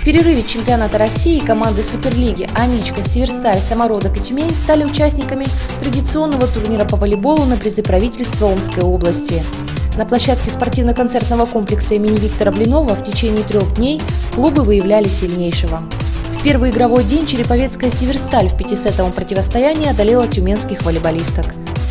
перерыве чемпионата России команды Суперлиги «Амичка», «Северсталь», «Самородок» и «Тюмень» стали участниками традиционного турнира по волейболу на призы правительства Омской области. На площадке спортивно-концертного комплекса имени Виктора Блинова в течение 3 дней клубы выявляли сильнейшего. В первый игровой день череповецкая «Северсталь» в 5-сетовом противостоянии одолела тюменских волейболисток.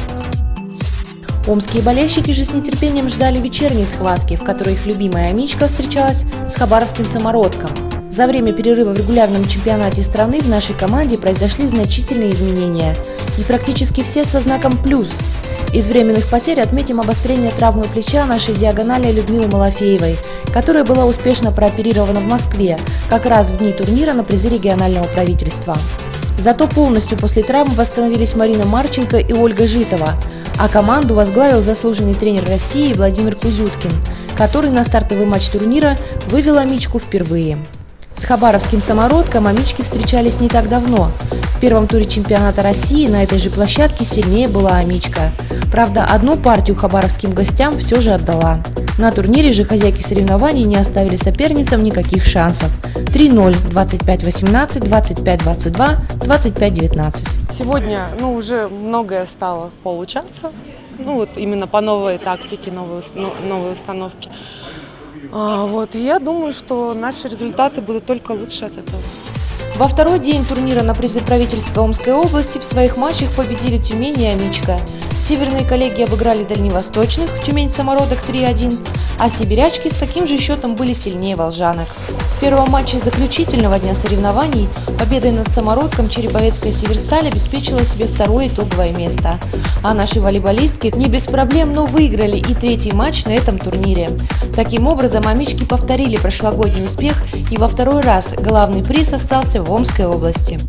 Омские болельщики же с нетерпением ждали вечерней схватки, в которой их любимая «Амичка» встречалась с хабаровским «Самородком». За время перерыва в регулярном чемпионате страны в нашей команде произошли значительные изменения, и практически все со знаком «плюс». Из временных потерь отметим обострение травмы плеча нашей диагонали Людмилы Малафеевой, которая была успешно прооперирована в Москве, как раз в дни турнира на призы регионального правительства. Зато полностью после травм восстановились Марина Марченко и Ольга Житова, а команду возглавил заслуженный тренер России Владимир Кузюткин, который на стартовый матч турнира вывел «Амичку» впервые. С хабаровским «Самородком» «Амички» встречались не так давно. В первом туре чемпионата России на этой же площадке сильнее была «Амичка». Правда, одну партию хабаровским гостям все же отдала. На турнире же хозяйки соревнований не оставили соперницам никаких шансов. 3-0, 25-18, 25-22, 25-19. Сегодня уже многое стало получаться. Именно по новой тактике, новой установке. И я думаю, что наши результаты будут только лучше от этого. Во второй день турнира на призы правительства Омской области в своих матчах победили Тюмень и «Амичка». Северные коллеги обыграли дальневосточных, Тюмень-Самородок 3-1, а сибирячки с таким же счетом были сильнее волжанок. В первом матче заключительного дня соревнований победой над «Самородком» череповецкая «Северсталь» обеспечила себе второе итоговое место. А наши волейболистки не без проблем, но выиграли и третий матч на этом турнире. Таким образом, «Амички» повторили прошлогодний успех, и во второй раз главный приз остался в Омской области.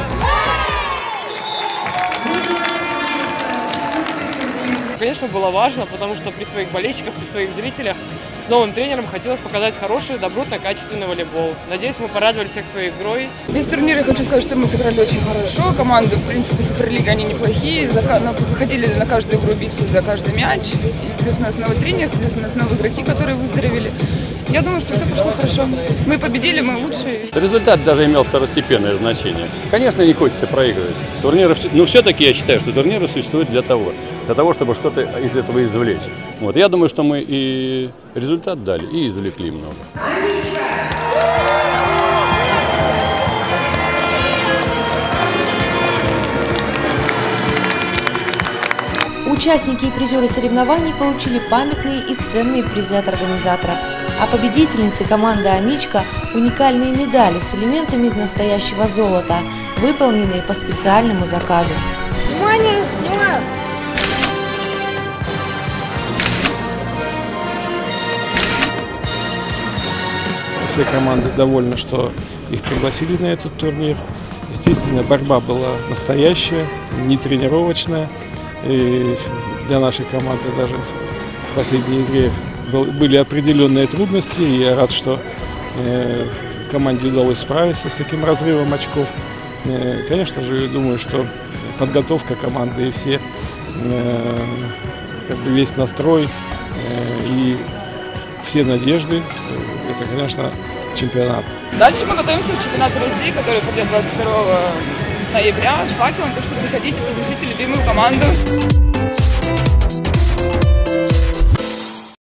Конечно, было важно, потому что при своих болельщиках, при своих зрителях с новым тренером хотелось показать хороший, добротный, качественный волейбол. Надеюсь, мы порадовали всех своей игрой. Весь турнир я хочу сказать, что мы сыграли очень хорошо. Команды, в принципе, Суперлига, они неплохие. Выходили на каждую игру биться за каждый мяч. И плюс у нас новый тренер, плюс у нас новые игроки, которые выздоровели. Я думаю, что все пошло хорошо. Мы победили, мы лучшие. Результат даже имел второстепенное значение. Конечно, не хочется проигрывать. Турниры, но все-таки я считаю, что турниры существуют для того, чтобы что-то из этого извлечь. Я думаю, что мы и результат дали, и извлекли много. Участники и призеры соревнований получили памятные и ценные призы от организаторов. А победительницы команды «Амичка» – уникальные медали с элементами из настоящего золота, выполненные по специальному заказу. Внимание, снимаю! Все команды довольны, что их пригласили на этот турнир. Естественно, борьба была настоящая, не тренировочная. И для нашей команды даже в последней игре были определенные трудности. И я рад, что команде удалось справиться с таким разрывом очков. Конечно же, думаю, что подготовка команды и все, весь настрой и все надежды – это, конечно, чемпионат. Дальше мы готовимся к чемпионату России, который пройдет 22 ноября с факелом. Так что приходите, поддержите любимую команду.